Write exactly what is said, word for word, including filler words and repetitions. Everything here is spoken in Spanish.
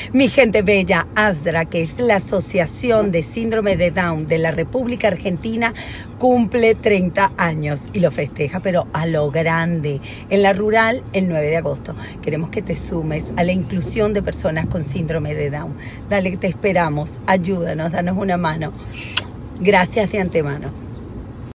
Mi gente bella, ASDRA, que es la Asociación de Síndrome de Down de la República Argentina, cumple treinta años y lo festeja, pero a lo grande, en la rural el nueve de agosto. Queremos que te sumes a la inclusión de personas con síndrome de Down. Dale, te esperamos, ayúdanos, danos una mano. Gracias de antemano.